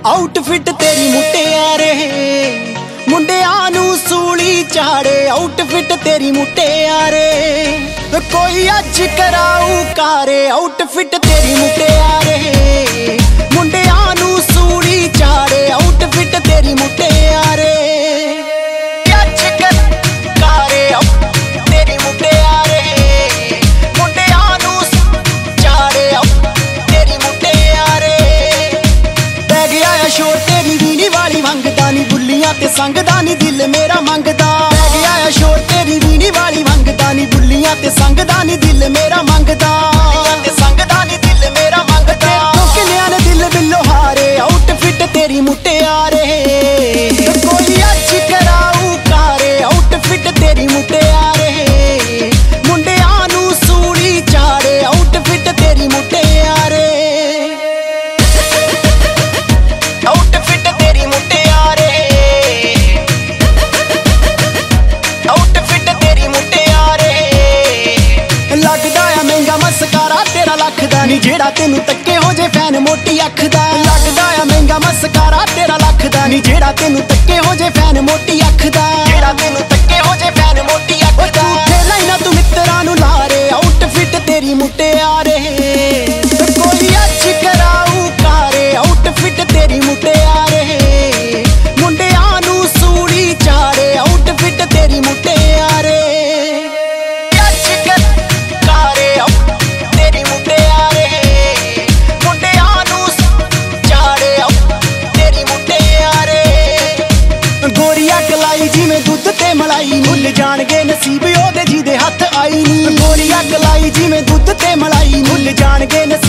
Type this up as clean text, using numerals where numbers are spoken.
Outfit तेरी मुटियारे मुंडियां नू सूली चाड़े। आउटफिट तेरी मुटियारे कोई अज कराऊ कारे। आउटफिट तेरी मुटियारे मुंडियां नू सूली चाड़े। आउटफिट तेरी मुटियारे अज कारे। तेरी मुटियारे मुंडियां नू चाड़े। तेरी मुटियारे पै गया है शोर तेरी वीणी वाली मंगदा नी। बुल्लियां ते संगदा नी दिल मेरा मंगदा। पै गया है शोर तेरी वीणी वाली मंगदा नी। बुल्लियां ते संगदा नी दिल मेरा मंगदा। ते संगदा नी दिल मेरा मंगदा। किन्नियां ने दिल बिल्लो हारे। आउटफिट तेरी मुटियारे कोई अज कराऊ कारे। आउटफिट तेरी मुटियारे मुंडियां नू सूली चाड़े। आउटफिट तेरी मुटियारे आउटफिट तेरी मुटियारे आउटफिट तेरी मुटियारे। लगदा है महंगा मस्कारा तेरा लख दा नी। जेड़ा तेनू तक्के हो जे फैन मोटी अख दा। लगदा है महंगा मस्कारा तेरा लख दा नी। जेड़ा तेनू तक्के हो जे फैन मोटी अख दा। जेड़ा तेनू तक्के हो जे फैन मोटी अख दा। झूठे लाइना तू मित्तरां नू लारे। आउटफिट तेरी मुटियारे कोई अज कराऊ कारे। आउटफिट तेरी मुटियारे मुंडियां नू सूली चाड़े। आउटफिट तेरी मुटियारे अज कारे। तेरी मुटियारे मुंडियां नू चाड़े। तेरी मुटियारे गोरिया कलाई जिवें दुध ते मलाई। भुल जाणगे नसीब ओदे जिहदे हत्थ आई नी। गोरिया कलाई जिवें दुध ते मलाई। भुल जाणगे